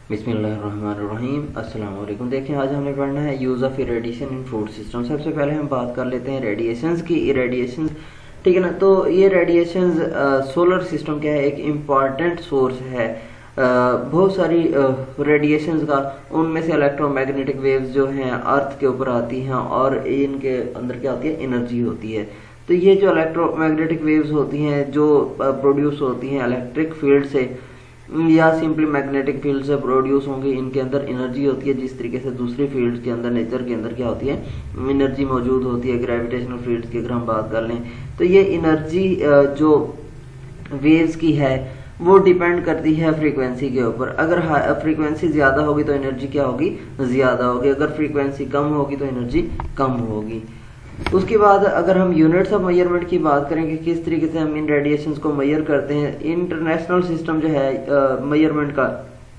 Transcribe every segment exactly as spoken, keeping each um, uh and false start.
बिस्मिल्लाहिर्रहमानिर्रहीम। अस्सलाम वालेकुम। देखिए, आज हमने पढ़ना है use of irradiation in food system. सबसे पहले हम बात कर लेते हैं रेडिएशंस की। इरेडिएशन, ठीक है ना। तो ये रेडिएशंस सोलर सिस्टम क्या है, एक इम्पॉर्टेंट सोर्स है uh, बहुत सारी रेडिएशंस uh, का। उनमें से इलेक्ट्रोमैग्नेटिक वेव्स जो हैं अर्थ के ऊपर आती हैं और इनके अंदर क्या होती है, एनर्जी होती है। तो ये जो इलेक्ट्रोमैग्नेटिक वेव्स होती हैं जो प्रोड्यूस uh, होती हैं इलेक्ट्रिक फील्ड से या सिंपली मैग्नेटिक फील्ड से प्रोड्यूस होंगी, इनके अंदर एनर्जी होती है। जिस तरीके से दूसरी फील्ड के अंदर, नेचर के अंदर क्या होती है, एनर्जी मौजूद होती है। ग्रेविटेशनल फील्ड्स की अगर हम बात कर लें तो ये एनर्जी जो वेव्स की है वो डिपेंड करती है फ्रीक्वेंसी के ऊपर। अगर फ्रीक्वेंसी ज्यादा होगी तो एनर्जी क्या होगी, ज्यादा होगी। अगर फ्रीक्वेंसी कम होगी तो एनर्जी कम होगी। उसके बाद अगर हम यूनिट्स ऑफ मेजरमेंट की बात करें कि किस तरीके से हम इन रेडिएशंस को मेजर करते हैं, इंटरनेशनल सिस्टम जो है मेजरमेंट का,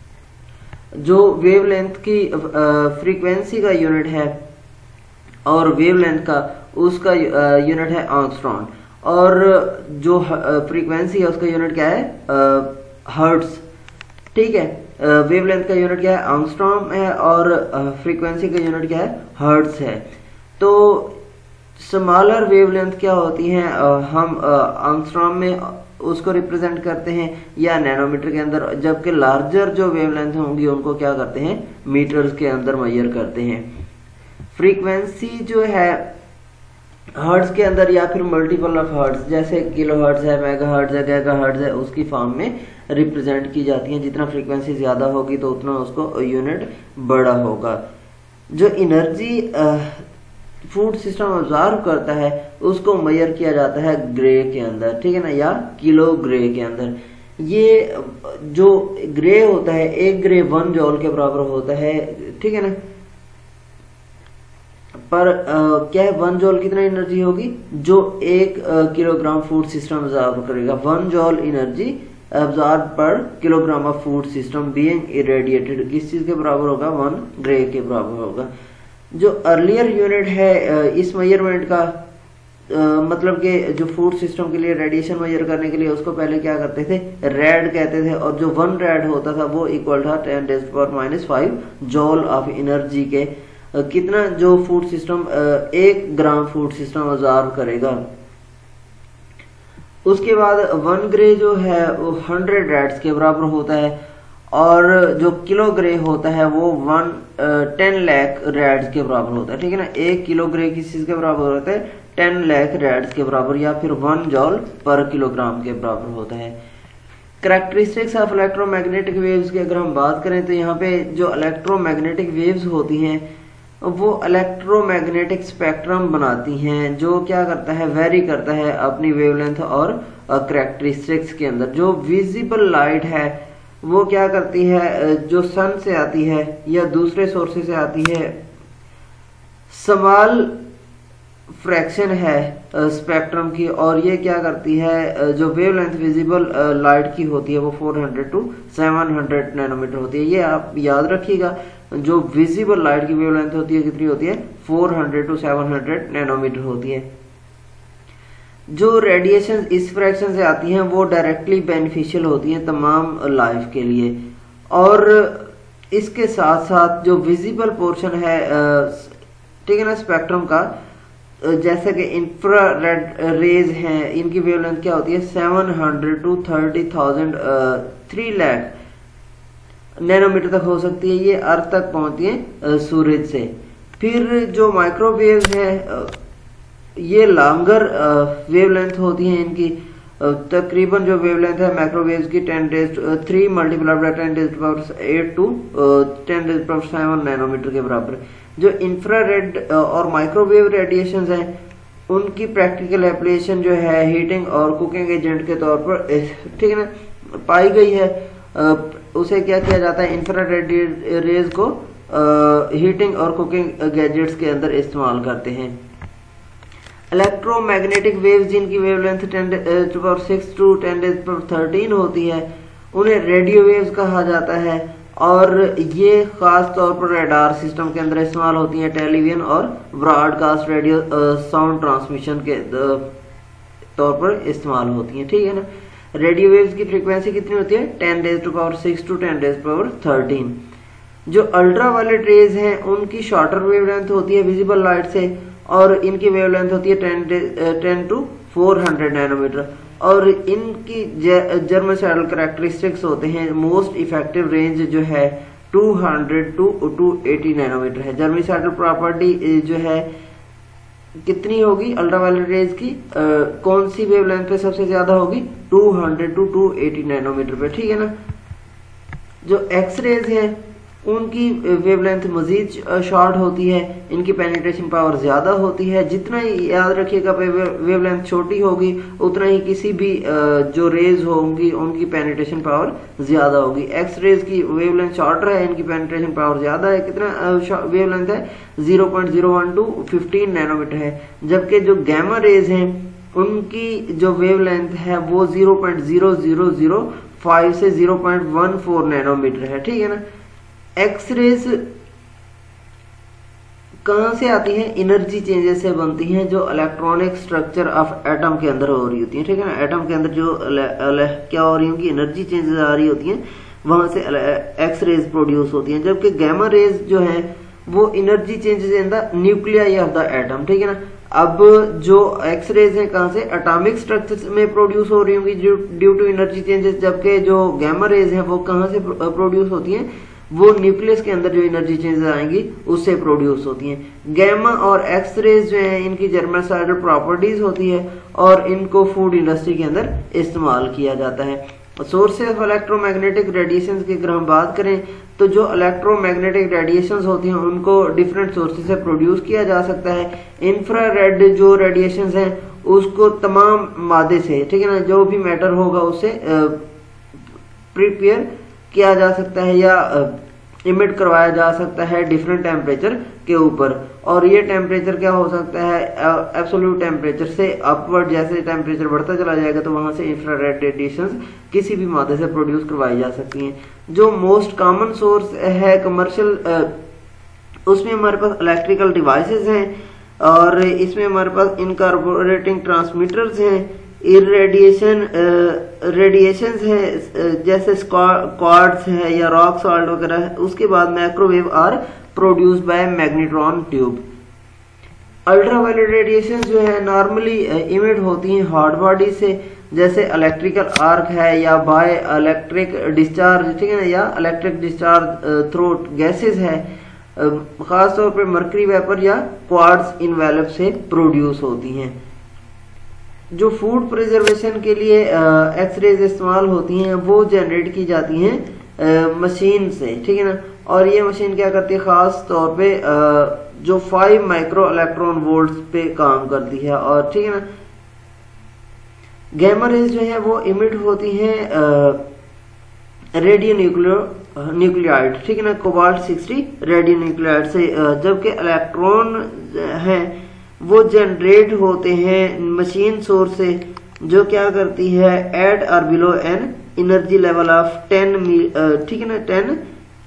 जो वेवलेंथ की फ्रीक्वेंसी का यूनिट है और वेवलेंथ का उसका यूनिट है एंगस्ट्रॉम, और जो फ्रीक्वेंसी है उसका यूनिट क्या है, हर्ट्ज। ठीक है, वेवलेंथ का यूनिट क्या है, एंगस्ट्रॉम है, और फ्रीक्वेंसी का यूनिट क्या है, हर्ट्ज है। तो स्मॉलर वेवलेंथ क्या होती हैं, हम एंगस्ट्रॉम में उसको रिप्रेजेंट करते हैं या नैनोमीटर के अंदर, जबकि लार्जर जो वेवलेंथ होंगी उनको क्या करते हैं, मीटर्स के अंदर मेजर करते हैं। फ्रीक्वेंसी जो है हर्ट्ज के अंदर या फिर मल्टीपल ऑफ हर्ट्ज, जैसे किलो हर्ट्ज है, मेगा हर्ट्ज है, गीगा हर्ट्ज है, उसकी फॉर्म में रिप्रेजेंट की जाती है। जितना फ्रीक्वेंसी ज्यादा होगी तो उतना उसको यूनिट बड़ा होगा। जो एनर्जी फूड सिस्टम ऑब्जर्व करता है उसको मेजर किया जाता है ग्रे के अंदर, ठीक है ना, या किलो ग्रे के अंदर। ये जो ग्रे होता है, एक ग्रे वन जॉल के बराबर होता है, ठीक है ना। पर आ, क्या है, वन जॉल कितना एनर्जी होगी, जो एक आ, किलोग्राम फूड सिस्टम ऑब्जर्व करेगा। One joule energy observe per kilogram of food system being irradiated किस चीज के बराबर होगा, वन ग्रे के बराबर होगा। जो अर्लियर यूनिट है इस मेजरमेंट का, आ, मतलब कि जो फूड सिस्टम के लिए रेडिएशन मेजर करने के लिए उसको पहले क्या करते थे, रेड कहते थे, और जो वन रेड होता था वो इक्वल था ten raise to power minus five joule of energy के। आ, कितना जो फूड सिस्टम आ, एक ग्राम फूड सिस्टम ऑब्जर्व करेगा। उसके बाद वन ग्रे जो है वो हंड्रेड रेड्स के बराबर होता है, और जो किलो ग्रे होता है वो वन टेन लाख रेड्स के बराबर होता है, ठीक है ना। एक किलो ग्रे किस चीज के बराबर होता है, टेन लाख रेड्स के बराबर, या फिर वन जॉल पर किलोग्राम के बराबर होता है। कैरेक्टरिस्टिक्स ऑफ इलेक्ट्रोमैग्नेटिक वेव्स की अगर हम बात करें तो यहाँ पे जो इलेक्ट्रोमैग्नेटिक वेव्स होती हैं वो इलेक्ट्रोमैग्नेटिक स्पेक्ट्रम बनाती हैं, जो क्या करता है, वेरी करता है अपनी वेवलेंथ और कैरेक्टरिस्टिक्स के अंदर। जो विजिबल लाइट है वो क्या करती है, जो सन से आती है या दूसरे सोर्सेस से आती है, स्मॉल फ्रैक्शन है स्पेक्ट्रम की, और ये क्या करती है, जो वेवलेंथ विजिबल लाइट की होती है वो four hundred to seven hundred nanometre होती है। ये आप याद रखिएगा, जो विजिबल लाइट की वेवलेंथ होती है कितनी होती है, four hundred to seven hundred nanometre होती है। जो रेडिएशन इस फ्रैक्शन से आती हैं वो डायरेक्टली बेनिफिशियल होती हैं तमाम लाइफ के लिए। और इसके साथ साथ जो विजिबल पोर्शन है, ठीक है ना, स्पेक्ट्रम का, जैसे कि इंफ्रारेड रेज हैं, इनकी वेवलेंथ क्या होती है, seven hundred to thirty thousand three lakh nanometre तक हो सकती है। ये अर्थ तक पहुंचती है सूरज से। फिर जो माइक्रोवेव्स हैं ये लॉन्गर वेवलेंथ होती हैं इनकी। तकरीबन जो वेवलेंथ है माइक्रोवेव्स की ten raise three multiplied by ten raise power eight to ten raise power seven nanometre के बराबर। जो इंफ्रारेड और माइक्रोवेव रेडिएशन हैं उनकी प्रैक्टिकल एप्लीकेशन जो है हीटिंग और कुकिंग एजेंट के तौर पर, ठीक है ना, पाई गई है। उसे क्या किया जाता है, इंफ्रारेड रेज को हीटिंग और कुकिंग गैजेट्स के अंदर इस्तेमाल करते हैं। इलेक्ट्रोमैग्नेटिक वेव्स जिनकी wavelength ten to power six to ten to power thirteen होती है उन्हें रेडियो वेव्स कहा जाता है, और ये खास तौर पर रडार सिस्टम के अंदर इस्तेमाल होती हैं। टेलीविजन और ब्रॉडकास्ट रेडियो साउंड ट्रांसमिशन के तौर पर इस्तेमाल होती हैं, ठीक है ना। रेडियो वेव्स की फ्रीक्वेंसी कितनी होती है, ten raise to power six to ten raise power thirteen. जो अल्ट्रा वायलेट रेज हैं उनकी शॉर्टर वेवलेंथ होती है विजिबल लाइट से, और इनकी वेवलेंथ होती है ten to four hundred nanometre, और इनकी जर्मिसाइडल कैरेक्टरिस्टिक्स होते हैं मोस्ट इफेक्टिव रेंज जो है two hundred to two eighty nanometre है। जर्मिसाइडल प्रॉपर्टी जो है कितनी होगी अल्ट्रावायलेट रेज की, आ, कौन सी वेवलेंथ पे सबसे ज्यादा होगी, two hundred to two eighty nanometre पे, ठीक है ना। जो एक्स रेज है उनकी वेवलेंथ मजीद शॉर्ट होती है, इनकी पेनिट्रेशन पावर ज्यादा होती है। जितना ही याद रखिएगा वेवलेंथ छोटी होगी उतना ही किसी भी जो रेज होंगी उनकी पेनिट्रेशन पावर ज्यादा होगी। एक्स रेज की वेवलेंथ शॉर्टर है, इनकी पेनिट्रेशन पावर ज्यादा है, कितना वेवलेंथ है, zero point zero one to fifteen nanometre है। जबकि जो गैमा रेज हैं उनकी जो वेवलेंथ है वो zero point zero zero zero five से zero point one four nanometre है, ठीक है ना। एक्स रेज कहां से आती हैं, एनर्जी चेंजेस से बनती हैं जो इलेक्ट्रॉनिक स्ट्रक्चर ऑफ एटम के अंदर हो रही होती है, ठीक है ना। एटम के अंदर जो अल, अल, क्या हो रही होंगी, एनर्जी चेंजेस आ रही होती हैं, वहां से एक्स रेज प्रोड्यूस होती हैं। जबकि गैमा रेज जो है वो energy changes in the nuclei of the atom, ठीक है ना। अब जो एक्स रेज है कहां से, एटॉमिक स्ट्रक्चर में प्रोड्यूस हो रही होंगी ड्यू टू एनर्जी चेंजेस, जबकि जो गैमा रेज है वो कहां से प्रोड्यूस होती हैं, वो न्यूक्लियस के अंदर जो एनर्जी चेंजेस आएंगी उससे प्रोड्यूस होती हैं। गैमा और एक्स रेज जो है इनकी जर्मिसाइडल प्रॉपर्टीज होती है और इनको फूड इंडस्ट्री के अंदर इस्तेमाल किया जाता है। सोर्सेज ऑफ इलेक्ट्रोमैग्नेटिक रेडिएशंस की अगर हम बात करें तो जो इलेक्ट्रोमैग्नेटिक रेडिएशंस होती हैं उनको डिफरेंट सोर्सेज से प्रोड्यूस किया जा सकता है। इंफ्रारेड जो रेडिएशंस हैं उसको तमाम मादे से, ठीक है ना, जो भी मैटर होगा उससे प्रिपेयर किया जा सकता है या इमिट करवाया जा सकता है डिफरेंट टेम्परेचर के ऊपर। और ये टेम्परेचर क्या हो सकता है, एब्सोल्यूट टेम्परेचर से अपवर्ड, जैसे टेम्परेचर बढ़ता चला जाएगा तो वहां से इंफ्रारेड रेडिएशंस किसी भी मादे से प्रोड्यूस करवाई जा सकती हैं। जो मोस्ट कॉमन सोर्स है कमर्शियल, उसमें हमारे पास इलेक्ट्रिकल डिवाइसेस हैं और इसमें हमारे पास इनकॉर्पोरेटिंग ट्रांसमीटर्स हैं, इरेडिएशन रेडिएशंस है जैसे क्वार्ट्ज है या रॉक सॉल्ट वगैरह है। उसके बाद microwave are produced by magnetron tube. Ultraviolet radiation जो है नॉर्मली इमिट होती हैं हॉट बॉडी से, जैसे इलेक्ट्रिकल आर्क है या बाय इलेक्ट्रिक डिस्चार्ज, ठीक है ना, या इलेक्ट्रिक डिस्चार्ज थ्रू गैसेस है, खासतौर पर मर्करी वेपर या क्वार्ट्ज इनवेलप से प्रोड्यूस होती हैं। जो फूड प्रिजर्वेशन के लिए एक्स रेज इस्तेमाल होती हैं वो जनरेट की जाती हैं मशीन से, ठीक है ना। और ये मशीन क्या करती है, खास तौर पे आ, जो फाइव माइक्रो इलेक्ट्रॉन वोल्ट्स पे काम करती है, और ठीक है ना। गैमा रेज जो है वो इमिट होती हैं रेडियो न्यूक्लियो न्यूक्लियाइड, ठीक है ना, कोबाल्ट सिक्सटी रेडियो न्यूक्लियाइड से, जबकि इलेक्ट्रॉन हैं वो जनरेट होते हैं मशीन सोर्स से, जो क्या करती है एट और below an energy level of ten, ठीक है ना, टेन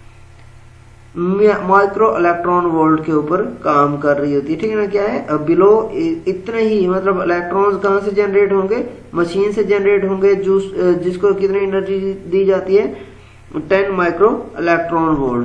माइक्रो इलेक्ट्रॉन वोल्ट के ऊपर काम कर रही होती है, ठीक है ना। क्या है, बिलो इतने ही, मतलब इलेक्ट्रॉन्स कहां से जनरेट होंगे, मशीन से जनरेट होंगे, जो जिसको कितनी एनर्जी दी जाती है, ten micro electron volt.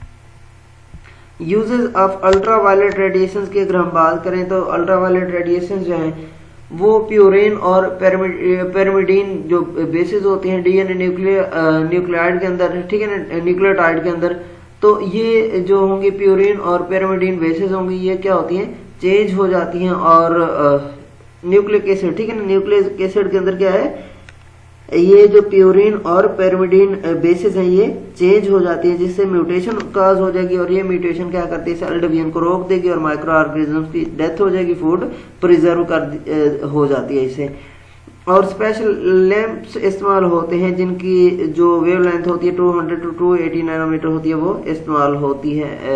Uses of ultraviolet radiations की अगर हम बात करें तो अल्ट्रावायलेट रेडिएशन जो है वो प्यूरिन और पेरिमिडीन जो बेसिस होती हैं डीएनए न्यूक्लियाइड के अंदर, ठीक है ना, न्यूक्लियोटाइड के अंदर, तो ये जो होंगी प्यूरिन और पेरिमिडीन बेसिस होंगी, ये क्या होती हैं, चेंज हो जाती हैं और न्यूक्लिक एसिड, ठीक है ना, न्यूक्लिक एसिड के अंदर क्या है, ये जो प्यूरिन और पेरिमिडीन बेसिस हैं ये चेंज हो जाती है, जिससे म्यूटेशन काज हो जाएगी, और ये म्यूटेशन क्या करती है, सेल डिवीजन को रोक देगी और माइक्रो ऑर्गेनिजम्स की डेथ हो जाएगी, फूड प्रिजर्व कर हो जाती है इससे। और स्पेशल लैंप्स इस्तेमाल होते हैं जिनकी जो वेवलेंथ होती है two hundred to two eighty nanometre होती है, वो इस्तेमाल होती है,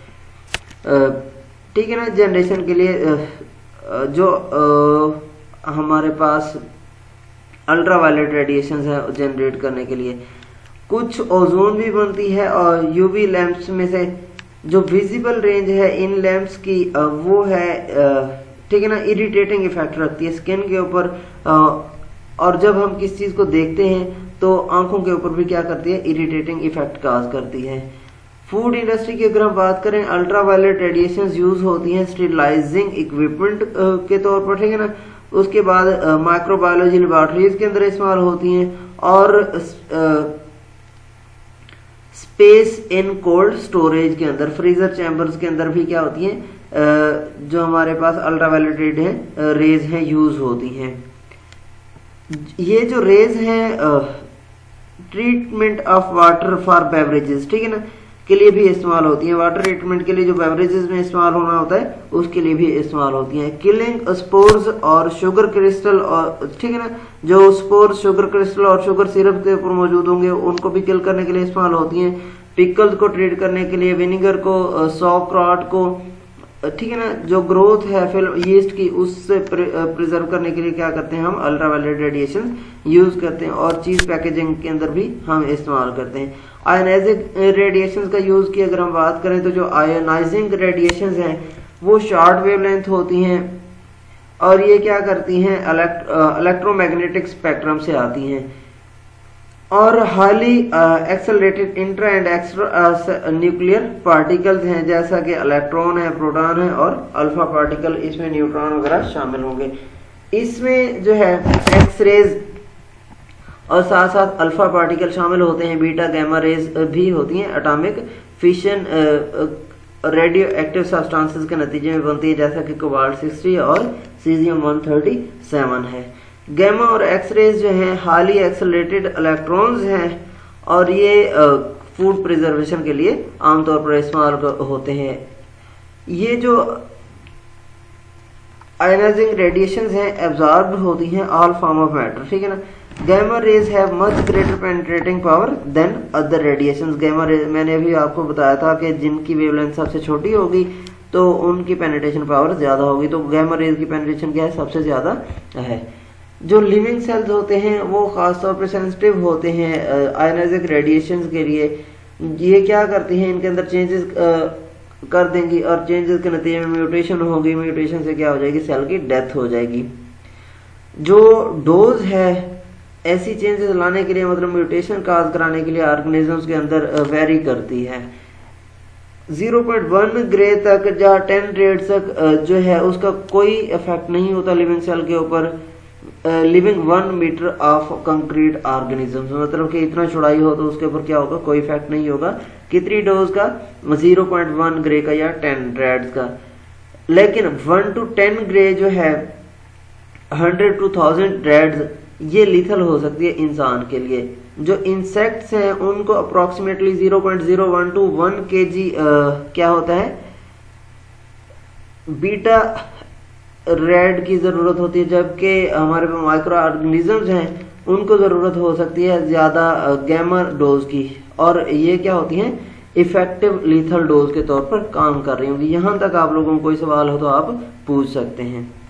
ठीक है ना, जनरेशन के लिए। जो हमारे पास अल्ट्रावायलेट रेडिएशन है जनरेट करने के लिए कुछ ओजोन भी बनती है, और यूवी लैंप्स में से जो विजिबल रेंज है इन लैंप्स की वो है, ठीक है ना, इरिटेटिंग इफेक्ट रखती है स्किन के ऊपर, और जब हम किस चीज को देखते हैं तो आंखों के ऊपर भी क्या करती है, इरिटेटिंग इफेक्ट काज करती है। फूड इंडस्ट्री की अगर हम बात करें, अल्ट्रावायलेट रेडिएशन यूज होती हैं स्टेरिलाइजिंग इक्विपमेंट के तौर पर, ठीक है ना। उसके बाद माइक्रोबायोलॉजी लेबोरेटरीज के अंदर इस्तेमाल होती हैं, और स्पेस इन कोल्ड स्टोरेज के अंदर, फ्रीजर चैम्बर्स के अंदर भी क्या होती हैं, जो हमारे पास अल्ट्रावायलेट है रेज हैं यूज होती हैं। ये जो रेज हैं treatment of water for beverages, ठीक है ना, के लिए भी इस्तेमाल होती हैं। वाटर ट्रीटमेंट के लिए जो बेवरेजेस में इस्तेमाल होना होता है उसके लिए भी इस्तेमाल होती हैं। किलिंग स्पोर्स और शुगर क्रिस्टल, और ठीक है ना, जो स्पोर्स शुगर क्रिस्टल और शुगर सिरप के ऊपर मौजूद होंगे उनको भी किल करने के लिए इस्तेमाल होती हैं। पिकल्स को ट्रीट करने के लिए, विनेगर को, सॉक्रॉट को, ठीक है ना, जो ग्रोथ है फिर यीस्ट की उससे प्रिजर्व करने के लिए क्या करते हैं हम, अल्ट्रावायलेट रेडिएशन यूज करते हैं। और चीज पैकेजिंग के अंदर भी हम इस्तेमाल करते हैं। आयोनाइजिंग रेडिएशन का यूज की अगर हम बात करें तो जो आयोनाइजिंग रेडिएशन हैं वो शॉर्ट वेवलेंथ होती हैं, और ये क्या करती हैं, इलेक्ट्रोमैग्नेटिक स्पेक्ट्रम से आती हैं, और highly accelerated intra and extra nuclear particles हैं, जैसा कि इलेक्ट्रॉन है, प्रोटॉन है और अल्फा पार्टिकल, इसमें न्यूट्रॉन वगैरह शामिल होंगे। इसमें जो है एक्सरेज और साथ साथ अल्फा पार्टिकल शामिल होते हैं, बीटा गामा रेज भी होती हैं, atomic fission radioactive substances के नतीजे में बनती है, जैसा कि कोबाल्ट सिक्सटी और सीजियम वन थर्टी सेवन है। गैमा और एक्सरेज जो हैं हाईली एक्सेलरेटेड इलेक्ट्रॉन्स हैं, और ये फूड प्रिजर्वेशन के लिए आमतौर पर इस्तेमाल होते हैं। ये जो आयोनाइजिंग रेडिएशंस हैं एब्जॉर्ब होती हैं ऑल फॉर्म ऑफ मैटर, ठीक है ना। Gamma rays have much greater penetrating power than other radiations. Gamma rays मैंने अभी आपको बताया था कि जिनकी वेवलेंथ सबसे छोटी होगी तो उनकी पेनिट्रेशन पावर ज्यादा होगी, तो गैमा रेज की पेनिट्रेशन क्या है, सबसे ज्यादा है। जो लिविंग सेल्स होते हैं वो खासतौर पर सेंसिटिव होते हैं आयोनाइजिंग रेडिएशन के लिए। ये क्या करती हैं, इनके अंदर चेंजेस कर देंगी, और चेंजेस के नतीजे में म्यूटेशन होगी, म्यूटेशन से क्या हो जाएगी, सेल की डेथ हो जाएगी। जो डोज है ऐसी चेंजेस लाने के लिए, मतलब म्यूटेशन काज कराने के लिए ऑर्गेनिजम्स के अंदर वेरी करती है। ज़ीरो पॉइंट वन ग्रे तक या टेन रेड तक जो है उसका कोई इफेक्ट नहीं होता लिविंग सेल के ऊपर। Living one metre of concrete organisms, मतलब कि इतना चौड़ाई हो तो उसके ऊपर क्या होगा, कोई इफेक्ट नहीं होगा। कितनी डोज का, ज़ीरो पॉइंट वन ग्रे का या टेन रेड्स का। लेकिन वन टू टेन ग्रे जो है, हंड्रेड टू थाउजेंड रेड्स, ये लीथल हो सकती है इंसान के लिए। जो इंसेक्ट्स हैं उनको approximately zero point zero one to one KG क्या होता है, बीटा रेड की जरूरत होती है, जबकि हमारे पास माइक्रो ऑर्गेनिजम्स हैं उनको जरूरत हो सकती है ज्यादा गैमा डोज की, और ये क्या होती हैं, इफेक्टिव लीथल डोज के तौर पर काम कर रही होंगी। यहां तक आप लोगों को कोई सवाल हो तो आप पूछ सकते हैं।